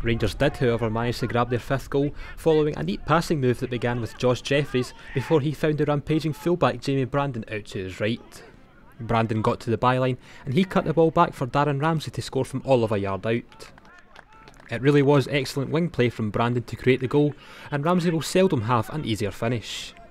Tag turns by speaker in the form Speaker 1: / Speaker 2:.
Speaker 1: Rangers did, however, manage to grab their 5th goal following a neat passing move that began with Josh Jeffries before he found the rampaging fullback Jamie Brandon out to his right. Brandon got to the byline and he cut the ball back for Darren Ramsay to score from all of a yard out. It really was excellent wing play from Brandon to create the goal, and Ramsay will seldom have an easier finish.